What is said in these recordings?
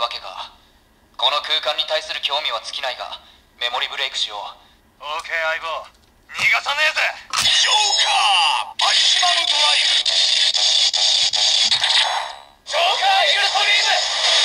わけか。この空間に対する興味は尽きないが、メモリブレイクしよう。 オーケー相棒、逃がさねえぜ。ジョーカーマキシマムドライブ。ジョーカーイグルトリーム。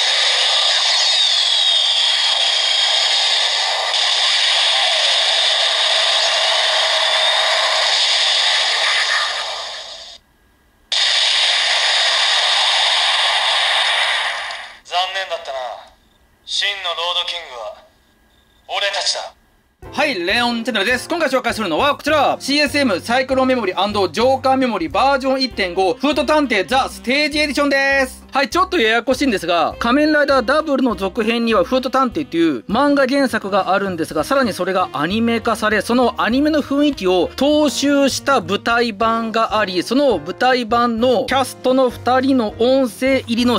残念だったな。真のロードキングは俺たちだ。 はい、レオンチャンネルです。今回紹介するのはこちら CSM サイクロンメモリ&ジョーカーメモリバージョン 1.5 フート探偵ザ・ステージエディションです。はい、ちょっとややこしいんですが、仮面ライダーダブルの続編にはフート探偵っていう漫画原作があるんですが、さらにそれがアニメ化され、そのアニメの雰囲気を踏襲した舞台版があり、その舞台版のキャストの2人の音声入りの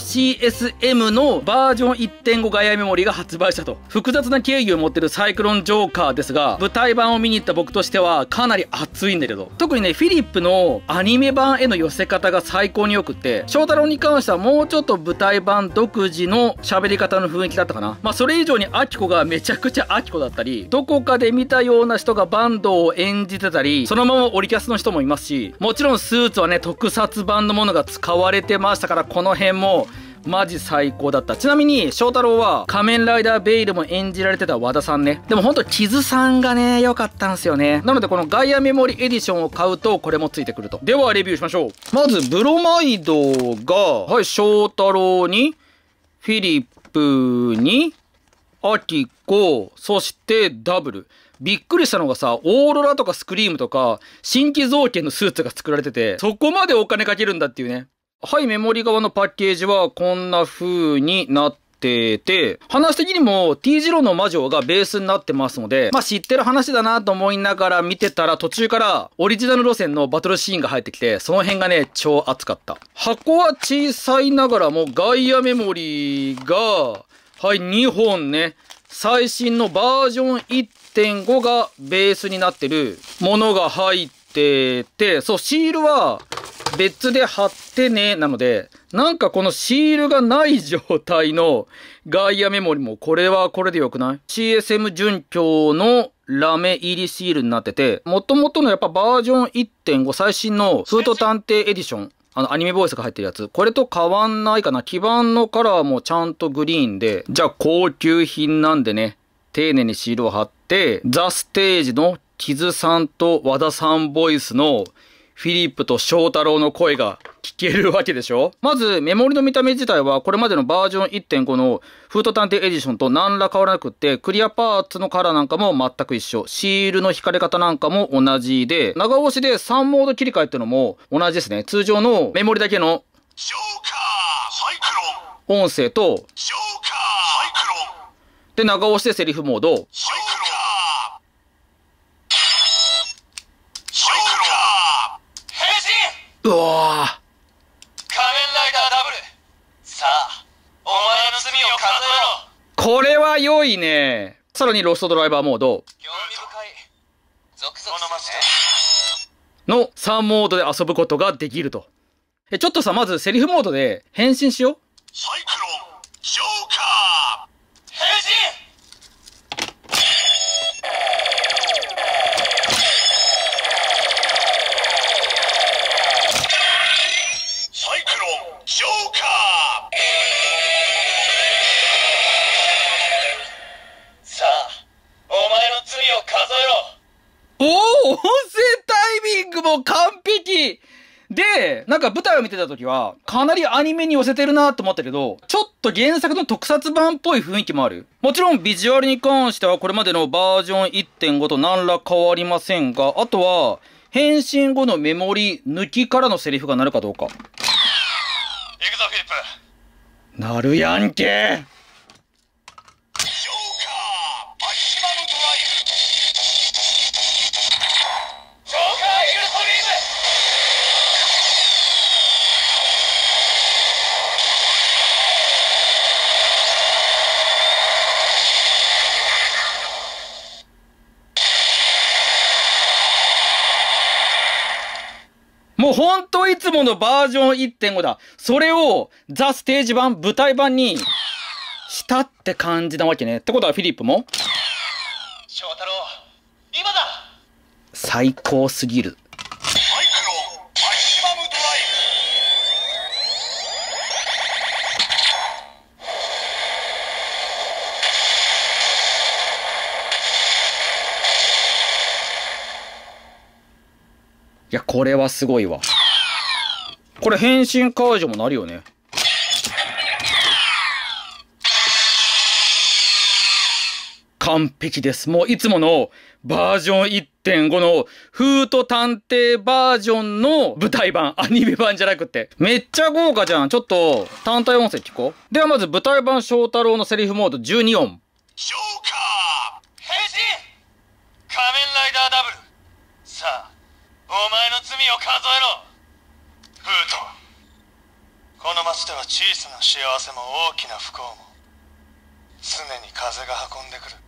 CSM のバージョン 1.5 ガイアメモリが発売したと。複雑な経緯を持ってるサイクロンジョーカーですが、舞台版を見に行った僕としてはかなり熱いんだけど、特にね、フィリップのアニメ版への寄せ方が最高に良くって、翔太郎に関してはもうちょっと舞台版独自の喋り方の雰囲気だったかな。まあそれ以上にアキコがめちゃくちゃアキコだったり、どこかで見たような人がバンドを演じてたり、そのままオリキャスの人もいますし、もちろんスーツはね、特撮版のものが使われてましたから、この辺もマジ最高だった。ちなみに翔太郎は仮面ライダーベイルも演じられてた和田さんね。でもほんとキズさんがね良かったんすよね。なのでこのガイアメモリエディションを買うとこれもついてくると。ではレビューしましょう。まずブロマイドが、はい、翔太郎にフィリップにアキコ、そしてダブル。びっくりしたのがさ、オーロラとかスクリームとか新規造形のスーツが作られてて、そこまでお金かけるんだっていうね。はい、メモリ側のパッケージはこんな風になってて、話的にも T 字路の魔女がベースになってますので、まあ知ってる話だなと思いながら見てたら、途中からオリジナル路線のバトルシーンが入ってきて、その辺がね、超熱かった。箱は小さいながらもガイアメモリが、はい、2本ね、最新のバージョン 1.5 がベースになってるものが入ってて、そう、シールは別で貼ってね、なので、なんかこのシールがない状態のガイアメモリもこれはこれでよくない？ CSM 準拠のラメ入りシールになってて、元々のやっぱバージョン 1.5 最新のフート探偵エディション、アニメボイスが入ってるやつ。これと変わんないかな。基板のカラーもちゃんとグリーンで、じゃあ高級品なんでね、丁寧にシールを貼って、ザ・ステージのキズさんと和田さんボイスのフィリップと翔太郎の声が聞けるわけでしょ。まず、メモリの見た目自体は、これまでのバージョン 1.5 のフート探偵エディションと何ら変わらなくって、クリアパーツのカラーなんかも全く一緒。シールの引かれ方なんかも同じで、長押しで3モード切り替えっていうのも同じですね。通常のメモリだけのジョーカーサイクロン。 音声と、 ジョーカーサイクロン。 で、長押しでセリフモード。 ジョーカー。ジョーカー。変身。 うわー。 仮面ライダーダブル。さあ、お前の罪を数えろ。 これは良いね。さらにロストドライバーモード。 興味深い。ゾクゾクするね。 の3モードで遊ぶことができると。ちょっとさ、まずセリフモードで変身しよう。 サイクロン、ジョーカー。変身。サイクロン、ジョーカー。さあ、お前の罪を数えろ。 おお、音声タイミングも完璧で、なんか舞台を見てた時は、かなりアニメに寄せてるなと思ったけど、ちょっと原作の特撮版っぽい雰囲気もある。もちろんビジュアルに関してはこれまでのバージョン 1.5 と何ら変わりませんが、あとは、変身後のメモリ抜きからのセリフがなるかどうか。 行くぞ、フィリップ。 なるやんけ。 ジョーカー、マキシマムドライブ。ジョーカーイグルトリーム。 もうほんといつものバージョン 1.5 だ。それをザ・ステージ版、舞台版にしたって感じなわけね。ってことはフィリップも翔太郎、今だ。 最高すぎる。 サイクロンマキシマムドライいや、これはすごいわ。これ変身解除もなるよね。完璧です。もういつものバージョン 1.5 のフート探偵バージョンの舞台版、アニメ版じゃなくて。めっちゃ豪華じゃん。ちょっと単体音声聞こう。ではまず舞台版翔太郎のセリフモード12音。 ジョーカー変身仮面ライダーダブル。さあ、お前の罪を数えろ。フート、この街では小さな幸せも大きな不幸も常に風が運んでくる。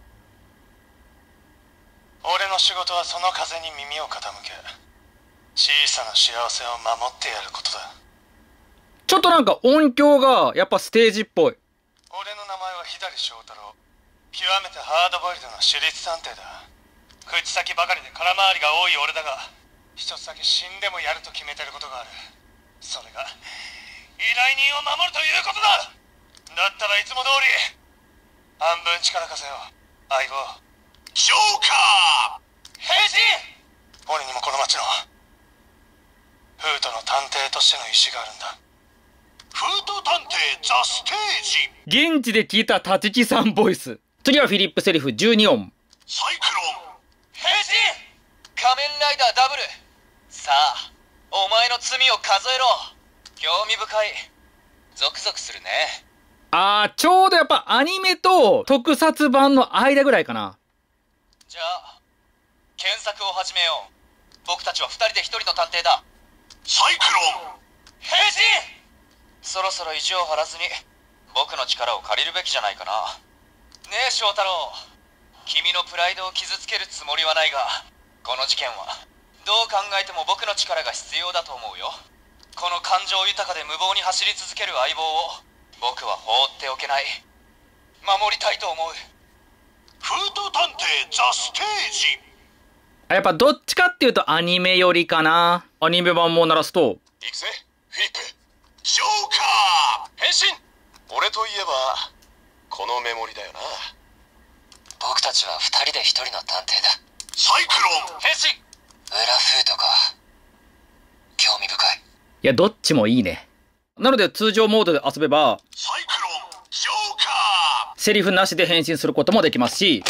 俺の仕事はその風に耳を傾け、小さな幸せを守ってやることだ。 ちょっとなんか音響がやっぱステージっぽい。 俺の名前は左翔太郎。極めてハードボイルドな私立探偵だ。口先ばかりで空回りが多い俺だが、一つだけ死んでもやると決めてることがある。それが依頼人を守るということだ。だったらいつも通り半分力貸せよ、相棒。ジョーカー変身。俺にもこの町のフートの探偵としての意志があるんだ。フート探偵ザ・ステージ。 現地で聞いた立木さんボイス。次はフィリップセリフ12音。 サイクロン変身仮面ライダーダブル。さあ、お前の罪を数えろ。興味深い。ゾクゾクするね。 ちょうどやっぱアニメと特撮版の間ぐらいかな。 じゃあ検索を始めよう。僕たちは2人で1人の探偵だ。サイクロン変身。そろそろ意地を張らずに僕の力を借りるべきじゃないかな。ねえ翔太郎、君のプライドを傷つけるつもりはないが、この事件はどう考えても僕の力が必要だと思うよ。この感情豊かで無謀に走り続ける相棒を僕は放っておけない。守りたいと思う。フート探偵ザ・ステージ。 やっぱどっちかっていうとアニメ寄りかな。アニメ版も鳴らすと。 行くぜ、フィリップ。ジョーカー変身。俺といえばこのメモリだよな。僕たちは2人で1人の探偵だ。サイクロン変身。裏フートか。興味深い。 いや、どっちもいいね。なので通常モードで遊べば、 サイクロンジョーカセリフなしで変身することもできますし、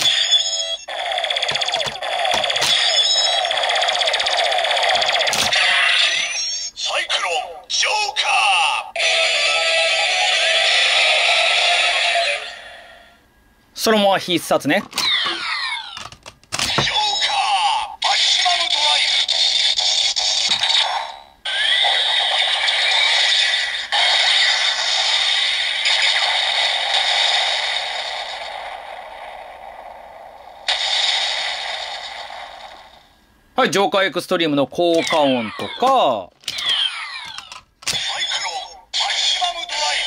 サイクロンジョーカそのまま必殺ね。 ジョーカーマキシマムドライはい、ジョーカーエクストリームの効果音とか、 サイクロンマキシマムドライ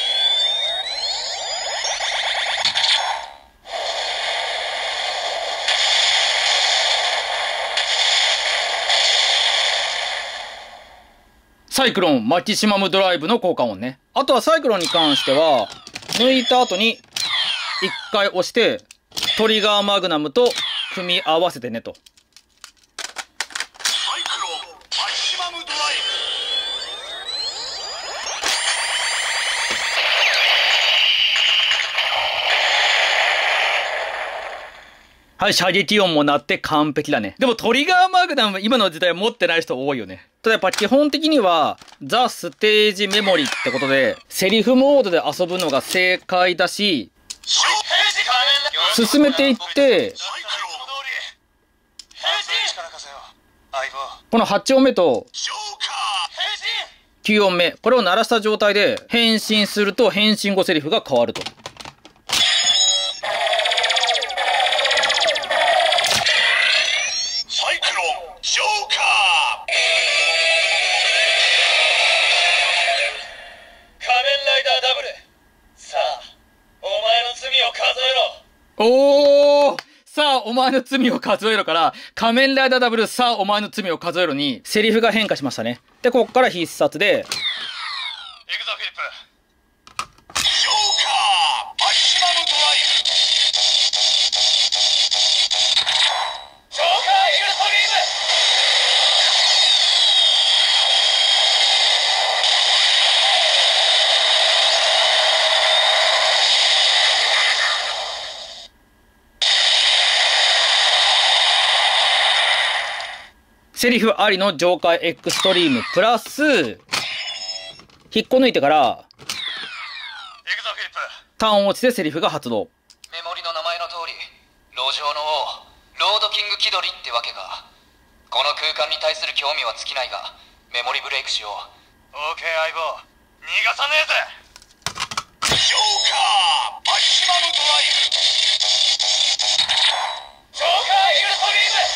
サイクロンマキシマムドライブの効果音ね。あとはサイクロンに関しては、抜いた後に一回押してトリガーマグナムと組み合わせてねと。 サイクロンマキシマムドライはい、射撃音も鳴って完璧だね。でもトリガーマグナム今の時代持ってない人多いよね。ただやっぱ基本的にはザ・ステージメモリってことでセリフモードで遊ぶのが正解だし、進めていってこの8音目と9音目これを鳴らした状態で変身すると変身後セリフが変わると。 サイクロンジョーカー仮面ライダーダブル。さあ、お前おー、さあお前の罪を数えろから、仮面ライダーダブルさあお前の罪を数えろに、セリフが変化しましたね。で、ここから必殺で、 行くぞフィリップ。ジョーカーマキシマムドライブ。ジョーカーエルトリーム。 セリフありのジョーカーエクストリームプラス、引っこ抜いてから、 行くぞフィリップ。 ターン落ちでセリフが発動。 メモリの名前の通り、路上の王、ロードキング気取りってわけか。この空間に対する興味は尽きないが、メモリブレイクしよう。 オーケー相棒、逃がさねえぜ。ジョーカーマキシマムドライブ。ジョーカーエルトリーム。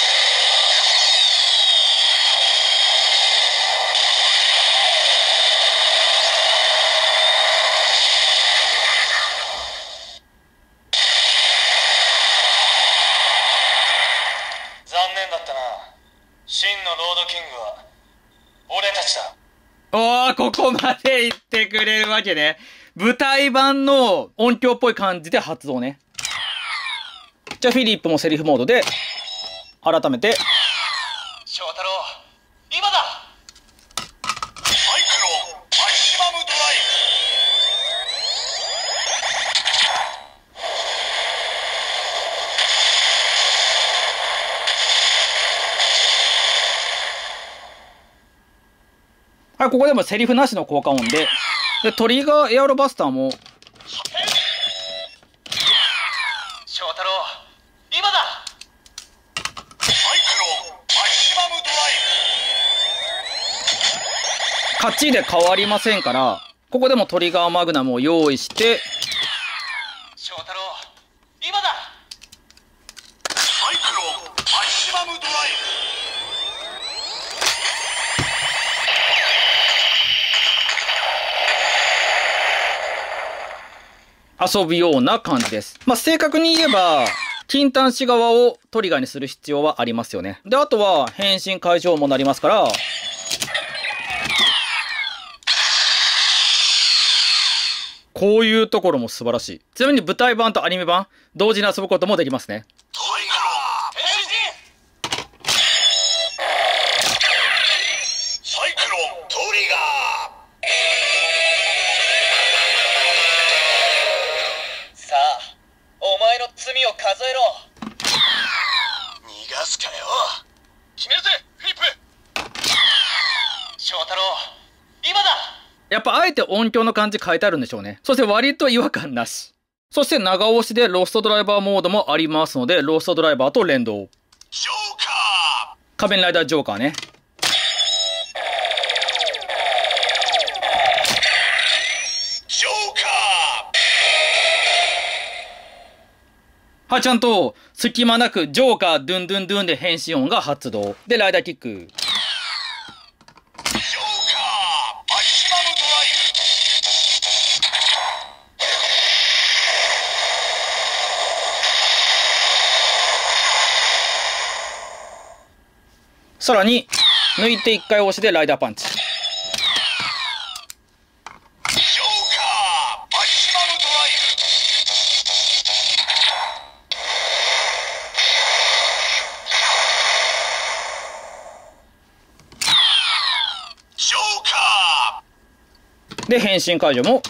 残念だったな。真のロードキングは俺たちだ。 おー、ここまで言ってくれるわけね。舞台版の音響っぽい感じで発動ね。じゃあフィリップもセリフモードで、改めて、 翔太郎、今だ。 サイクロンマキシマムドライはい、ここでもセリフなしの効果音で、で、トリガーエアロバスターも、 翔太郎、今だ。 ブ。サイクロンマキシマムドライ勝ちで変わりませんから、ここでもトリガーマグナムを用意して、 翔太郎、今だ。 ブ。サイクロンマキシマムドライ遊ぶような感じです。まあ、正確に言えば、金端子側をトリガーにする必要はありますよね。で、あとは、変身解消もなりますから、こういうところも素晴らしい。ちなみに舞台版とアニメ版、同時に遊ぶこともできますね。 トリガー変身。サイクロントリガー。 さあ、お前の罪を数えろ。 逃がすかよ。決めるぜフィリップ。 翔太郎、今だ。 やっぱあえて音響の感じ変えてあるんでしょうね。そして割と違和感なし。そして長押しでロストドライバーモードもありますので、ロストドライバーと連動。 ジョーカ仮面ライダージョーカーね。 ージョーカはい、ちゃんと隙間なくジョーカードゥンドゥンドゥンで変身音が発動。で、ライダーキック。 ージョーカーマキシマムドライさらに、抜いて1回押しでライダーパンチ。 ブ。ジョーカーマキシマムドライブ。ジョーカー。 で、変身解除も、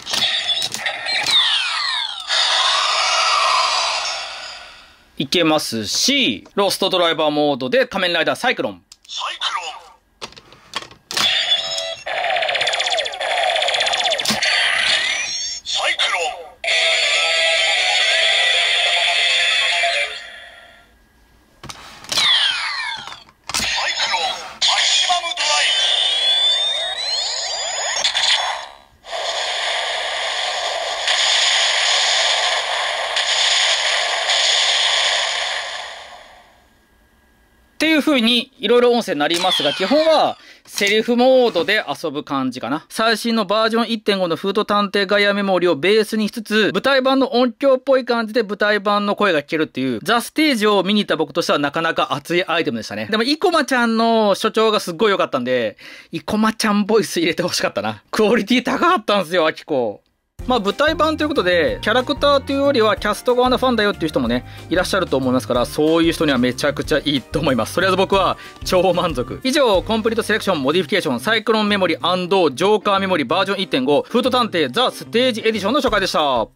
いけますし、ロストドライバーモードで仮面ライダーサイクロン。 サイクロン。サイクロン。サイクロンマキシマムドライっていう風にいろいろ音声になりますが、基本はセリフモードで遊ぶ感じかな。最新のバージョン 1.5 のフート探偵ガイアメモリをベースにしつつ、舞台版の音響っぽい感じで舞台版の声が聞けるっていう、ザ・ステージを見に行った僕としてはなかなか熱いアイテムでしたね。でも、生駒ちゃんの所長がすっごい良かったんで、生駒ちゃんボイス入れてほしかったな。クオリティ高かったんですよ、アキコ。まあ舞台版ということで、キャラクターというよりはキャスト側のファンだよっていう人もね、いらっしゃると思いますから、そういう人にはめちゃくちゃいいと思います。とりあえず僕は超満足。以上、コンプリートセレクション、モディフィケーション、サイクロンメモリ&ジョーカーメモリバージョン 1.5、フート探偵ザ・ステージエディションの紹介でした。